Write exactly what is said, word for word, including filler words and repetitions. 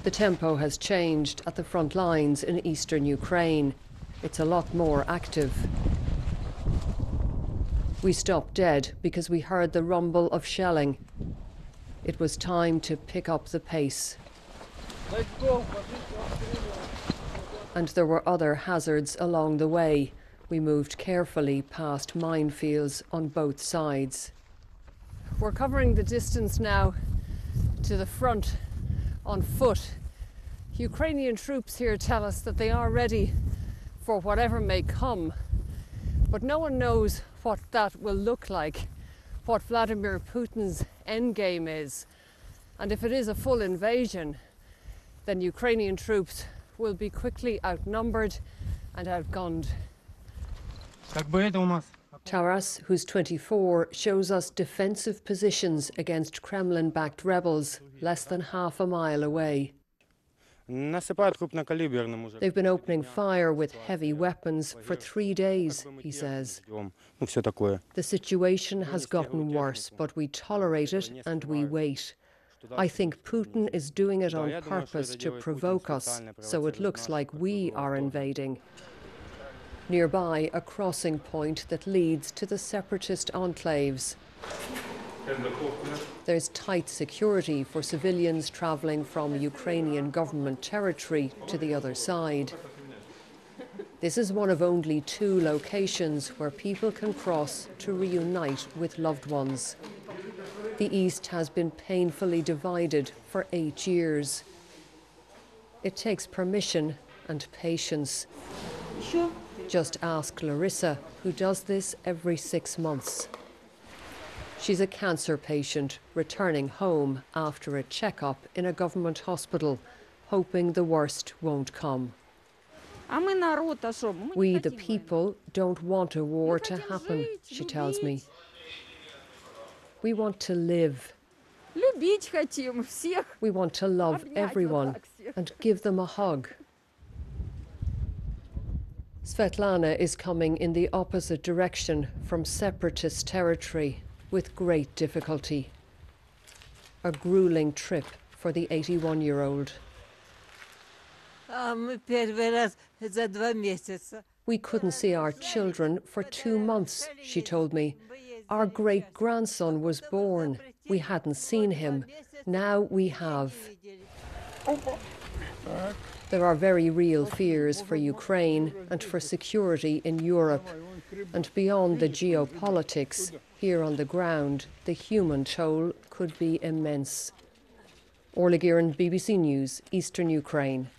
The tempo has changed at the front lines in eastern Ukraine. It's a lot more active. We stopped dead because we heard the rumble of shelling. It was time to pick up the pace. And there were other hazards along the way. We moved carefully past minefields on both sides. We're covering the distance now to the front on foot. Ukrainian troops here tell us that they are ready for whatever may come, but no one knows what that will look like, what Vladimir Putin's endgame is. And if it is a full invasion, then Ukrainian troops will be quickly outnumbered and outgunned. Taras, who's twenty-four, shows us defensive positions against Kremlin-backed rebels less than half a mile away. They've been opening fire with heavy weapons for three days, he says. The situation has gotten worse, but we tolerate it and we wait. I think Putin is doing it on purpose to provoke us, so it looks like we are invading. Nearby, a crossing point that leads to the separatist enclaves. There's tight security for civilians travelling from Ukrainian government territory to the other side. This is one of only two locations where people can cross to reunite with loved ones. The East has been painfully divided for eight years. It takes permission and patience. Sure. Just ask Larissa, who does this every six months. She's a cancer patient returning home after a checkup in a government hospital, hoping the worst won't come. We, the people, don't want a war to happen, she tells me. We want to live. We want to love everyone and give them a hug. Svetlana is coming in the opposite direction from separatist territory with great difficulty. A grueling trip for the eighty-one-year-old. We couldn't see our children for two months, she told me. Our great-grandson was born. We hadn't seen him. Now we have. There are very real fears for Ukraine and for security in Europe. And beyond the geopolitics, here on the ground, the human toll could be immense. Orla Guerin, B B C News, Eastern Ukraine.